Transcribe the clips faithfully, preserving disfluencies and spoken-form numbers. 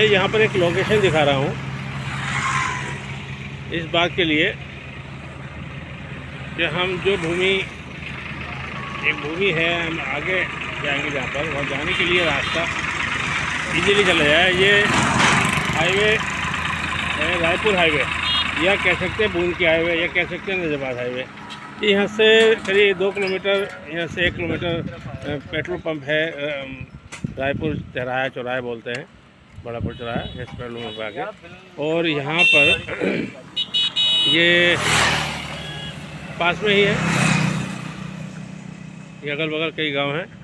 मैं यहाँ पर एक लोकेशन दिखा रहा हूँ इस बात के लिए कि हम जो भूमि एक भूमि है हम आगे जाएंगे जहाँ पर वहाँ जाने के लिए रास्ता इजीली चला जाए। ये हाईवे है रायपुर हाईवे, या कह सकते हैं बूंद की हाईवे, या कह सकते हैं नजरबाद हाईवे। यहाँ से करीब दो किलोमीटर यहाँ से एक किलोमीटर पेट्रोल पंप है, रायपुर चौराहा चौराहे बोलते हैं, बड़ापुर चौराहा इस पेट्रोल पंप आगे। और यहाँ पर ये पास में ही है, ये अगल बगल कई गांव हैं।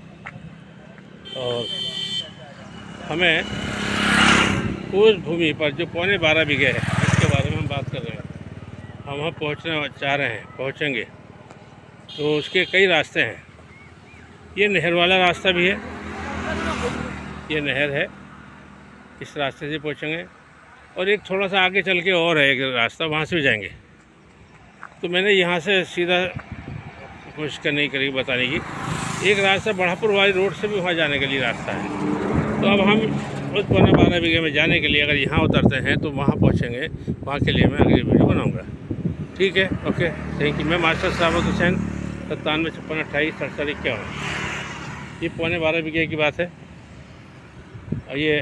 और हमें उस भूमि पर जो पौने बारह बीघे है इसके बारे में हम बात कर रहे हैं, हम वहाँ पहुँचना चाह रहे हैं, पहुँचेंगे। तो उसके कई रास्ते हैं। ये नहर वाला रास्ता भी है, ये नहर है, इस रास्ते से पहुँचेंगे। और एक थोड़ा सा आगे चल के और है एक रास्ता, वहाँ से भी जाएंगे। तो मैंने यहाँ से सीधा कोशिश करने की बताने की, एक रास्ता बढ़ापुर वाली रोड से भी वहाँ जाने के लिए रास्ता है। तो अब हम उस पौने बारह बीघे में जाने के लिए अगर यहाँ उतरते हैं तो वहाँ पहुँचेंगे, वहाँ के लिए मैं अगली वीडियो बनाऊँगा। ठीक है, ओके, थैंक यू। मैं मास्टर साहब हुसैन, सत्तानवे छप्पन अट्ठाईस सड़सठ इक्यावन। ये पौने बारह बीघे की बात है। और ये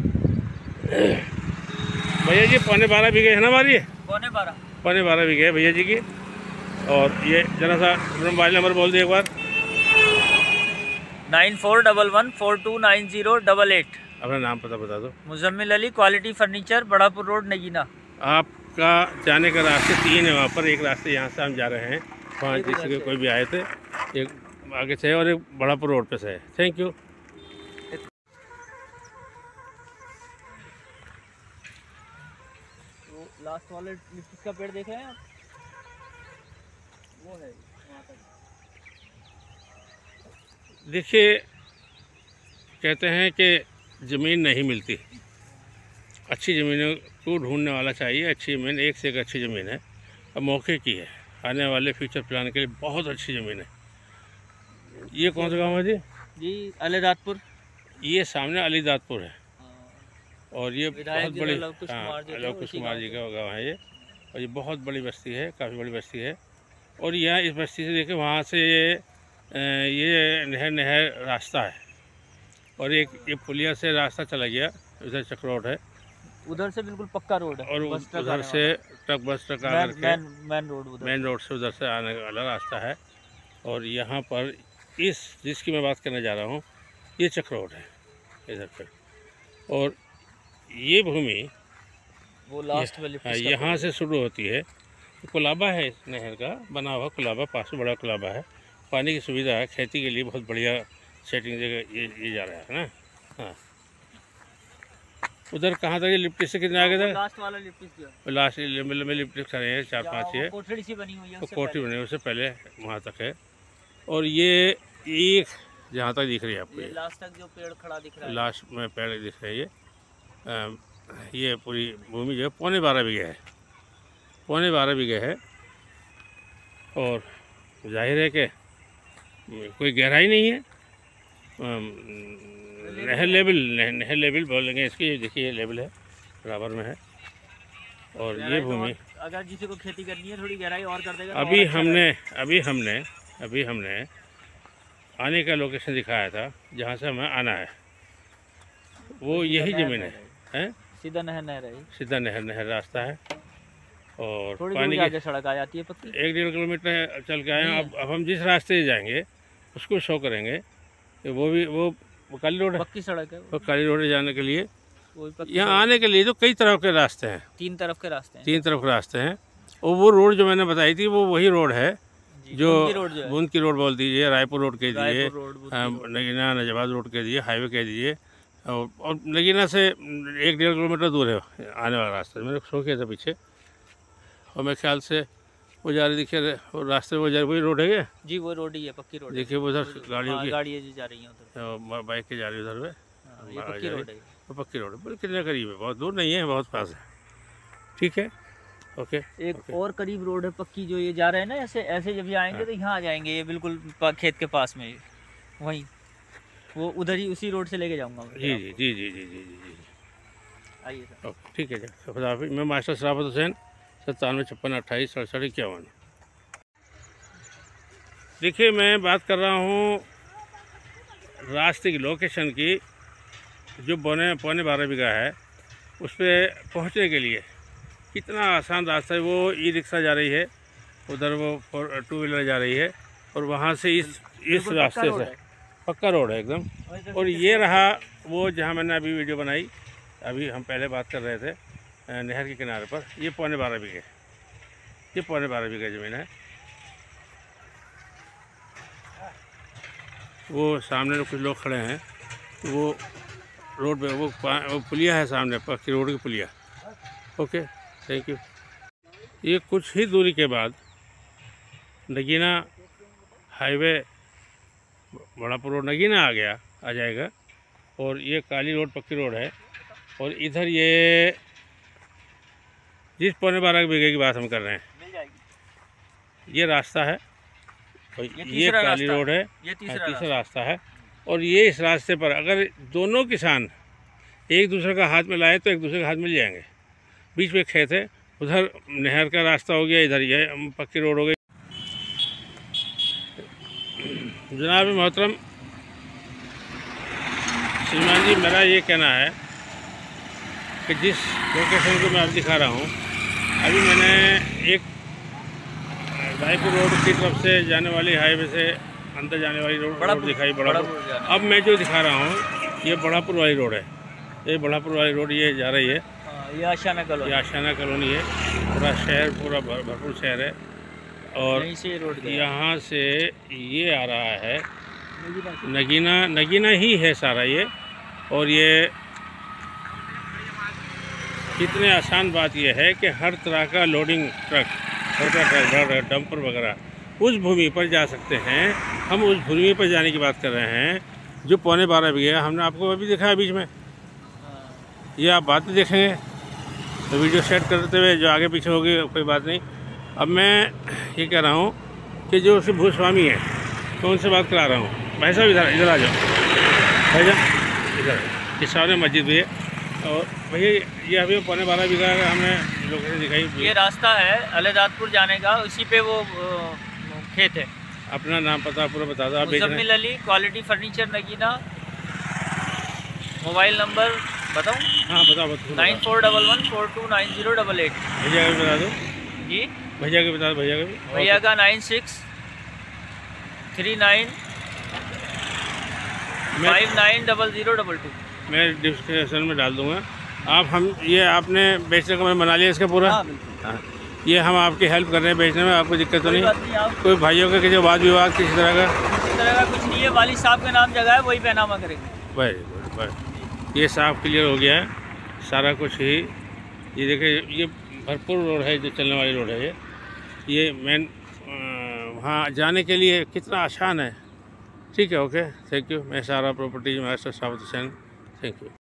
भैया जी पौने बारह बीघे है ना हमारी, पौने बारह पौने बारह बीघे है भैया जी की। और ये जरा सा मोबाइल नंबर बोल दिए एक बार। Nine four double one four two nine zero double eight. अपना नाम पता बता दो। Muzammil Ali, quality furniture, Badapur road, Nagina. आपका जाने का रास्ते तीन है वहाँ पर। एक रास्ते यहाँ से हम जा रहे हैं, वहाँ जिसके कोई भी आए थे, एक आगे से है और एक बड़ापुर रोड पे से है। Thank you. लास्ट वाले लिप्टिस का पेड़ देख रहे हैं आप, वो है वहाँ तक। देखिए, कहते हैं कि ज़मीन नहीं मिलती, अच्छी ज़मीनों को ढूंढने वाला चाहिए। अच्छी ज़मीन एक से एक अच्छी ज़मीन है, अब मौके की है, आने वाले फ्यूचर प्लान के लिए बहुत अच्छी ज़मीन है। ये कौन सा गांव है जी? जी अलीदादपुर। ये सामने अलीदादपुर है, और ये बहुत बड़ी, हाँ, लवकुश कुमार जी का गाँव है ये। और ये बहुत बड़ी बस्ती है, काफ़ी बड़ी बस्ती है। और यहाँ इस बस्ती से देखें, वहाँ से ये ये नहर नहर रास्ता है, और एक ये पुलिया से रास्ता चला गया, इधर चक रोड है, उधर से बिल्कुल पक्का रोड है। और उधर से ट्रक बस ट्रक आकर के मेन रोड मेन रोड से उधर से आने वाला रास्ता है। और यहाँ पर इस जिसकी मैं बात करने जा रहा हूँ, ये चक रोड है इधर पे। और ये भूमि वो लास्ट वाली, हाँ, यहाँ से शुरू होती है। कुलाबा है इस नहर का बना हुआ, कुलाबा पास में बड़ा कुलाबा है, पानी की सुविधा है, खेती के लिए बहुत बढ़िया सेटिंग जगह ये ये जा रहा है ना। हाँ, उधर कहाँ तक ये लिप्टिस से कितना आगे था? लास्ट वाला लिप्टिस, लास्ट में लिप्टिस खड़े हैं, चार पाँच है, कोठरी सी बनी हुई है, वो कोठरी बनी हुई उससे पहले वहाँ तक है। और ये एक जहाँ तक दिख रही है आपको, ये लास्ट तक जो पेड़ खड़ा दिख रहा है, लास्ट में पेड़ दिख रहा है, ये आ, ये पूरी भूमि जो है पौने बारह बीघे है, पौने बारह बीघे है। और जाहिर है कि कोई गहराई नहीं है, नहर लेवल नहर लेवल बोलेंगे इसकी। देखिए ये लेवल है, बराबर में है। और ये भूमि अगर किसी को खेती करनी है थोड़ी गहराई और कर देगा। अभी हमने अभी हमने अभी हमने आने का लोकेशन दिखाया था, जहाँ से हमें आना है, वो यही ज़मीन है, हैं? सीधा नहर नहर है, सीधा नहर नहर रास्ता है। और थोड़ी पानी की सड़क आ जाती है पक्की, एक डेढ़ किलोमीटर चल के आए। अब अब हम जिस रास्ते से जाएंगे उसको शो करेंगे, तो वो भी वो, वो काली रोड है, पक्की सड़क है। वो काली रोड जाने के लिए, यहाँ आने के लिए तो कई तरफ के रास्ते हैं, तीन तरफ के रास्ते हैं, तीन तरफ के रास्ते हैं। और वो रोड जो मैंने बताई थी वो वही रोड है जो बूंद की रोड बोल दीजिए, रायपुर रोड कह दीजिए, नगीना नजरबाद रोड कह दीजिए, हाईवे कह दीजिए। और, और नगीना से एक डेढ़ किलोमीटर दूर है आने वाला रास्ता, मैंने शो किया था पीछे। और मेरे ख्याल से वो जा रही, देखिए वो रास्ते वो जा रही, वही रोड है क्या जी? वो रोड ही है, पक्की रोड। देखिए वो उधर गाड़ियों की गाड़ियाँ जा रही हैं उधर, बाइक की जा रही है उधर में, ये पक्की रोड है। वो पक्की रोड है, बिल्कुल कितने करीब है, बहुत दूर नहीं है, बहुत पास है। ठीक है, ओके। एक ओके। और करीब रोड है पक्की, जो ये जा रहे हैं ना, ऐसे ऐसे जब ये आएंगे तो यहाँ आ जाएंगे, ये बिल्कुल खेत के पास में, वहीं वो उधर ही उसी रोड से लेके जाऊँगा। जी जी जी जी जी जी जी जी आइए सर। ओके ठीक है जी, खुदा हाफिज़। मैं मास्टर शराफत हुसैन, सत्तानवे छप्पन अट्ठाईस सड़सठ इक्यावन। देखिए मैं बात कर रहा हूँ रास्ते की लोकेशन की, जो पौने पौने बारह बीघा है उस पर पहुँचने के लिए कितना आसान रास्ता है। वो ई रिक्शा जा रही है, उधर वो फोर टू व्हीलर जा रही है, और वहाँ से इस इस रास्ते से पक्का रोड है एकदम। और ये रहा वो जहाँ मैंने अभी वीडियो बनाई, अभी हम पहले बात कर रहे थे नहर के किनारे पर। ये पौने बारह बीघे ये पौने बारह बीघे ज़मीन है। वो सामने कुछ लोग खड़े हैं, वो रोड पे वो, वो पुलिया है सामने, पक्की रोड की पुलिया। Okay thank you. ये कुछ ही दूरी के बाद नगीना हाईवे, बड़ापुर रोड नगीना आ गया आ जाएगा, और ये काली रोड पक्की रोड है। और इधर ये जिस पौने बारह बीघे की बात हम कर रहे हैं, मिल जाएगी। ये रास्ता है, और ये, ये काली रोड है, ये तीसरा, तीसरा रास्ता है। और ये इस रास्ते पर अगर दोनों किसान एक दूसरे का हाथ में लाए तो एक दूसरे का हाथ मिल जाएंगे। बीच में खेत है, उधर नहर का रास्ता हो गया, इधर ये पक्की रोड हो गई। जनाब मोहतरम श्रीमान जी, मेरा ये कहना है कि जिस लोकेशन को मैं अब दिखा रहा हूँ, अभी मैंने एक रायपुर रोड की तरफ से जाने वाली हाईवे से अंदर जाने वाली रोड रोड दिखाई, बड़ापुर। अब मैं जो दिखा रहा हूँ ये बड़ापुर वाली रोड है। ये बड़ापुर वाली रोड ये जा रही है, ये आशाना कॉलोनी, ये आशाना कॉलोनी है। पूरा शहर, पूरा भरपूर शहर है। और से रोड यहाँ से ये आ रहा है नगीना, नगीना ही है सारा ये। और ये कितने आसान बात यह है कि हर तरह का लोडिंग ट्रक, छोटा ट्रक, डंपर वगैरह उस भूमि पर जा सकते हैं। हम उस भूमि पर जाने की बात कर रहे हैं जो पौने बारह बीघे है। हमने आपको अभी दिखाया बीच में, ये आप बात भी देखेंगे तो वीडियो सेट करते हुए जो आगे पीछे होगी कोई बात नहीं। अब मैं ये कह रहा हूँ कि जो भूस्वामी है तो उनसे बात करा रहा हूँ। भाई साहब इधर इधर आ जाओ, भाई साहब इधर। इस सामने मस्जिद भी है, और भैया ये अभी पौने बारह बीघा का हमें लोकेशन दिखाई। ये रास्ता है अलीदादपुर जाने का, उसी पे वो खेत है। अपना नाम पता पूरा बता दो आप। Muzammil Ali, quality furniture Nagina. Mobile number बताऊँ? हाँ बताओ बताओ। Nine four double one four two nine zero double eight. भैया का भी बता दो जी, भैया का बता दो। भैया का भी, भैया का nine six three nine five nine double zero double two. मैं डिस्क्रिप्शन में डाल दूंगा। आप हम ये आपने बेचने का मैं बना लिया इसका पूरा। हाँ, हाँ, ये हम आपकी हेल्प कर रहे हैं बेचने में, आपको दिक्कत तो नहीं? नहीं, कोई भाइयों का किसी वाद विवाद किसी तरह का इस तरह का कुछ नहीं है। वाली साहब के नाम जगह है, वही पैनामा करेंगे। वेरी गुड, बस ये साफ क्लियर हो गया है सारा कुछ ही। ये देखिए ये भरपूर रोड है, जो चलने वाली रोड है। ये ये मेन वहाँ जाने के लिए कितना आसान है। ठीक है, ओके थैंक यू। मैं सारा property master Sharafat Hussain, thank you.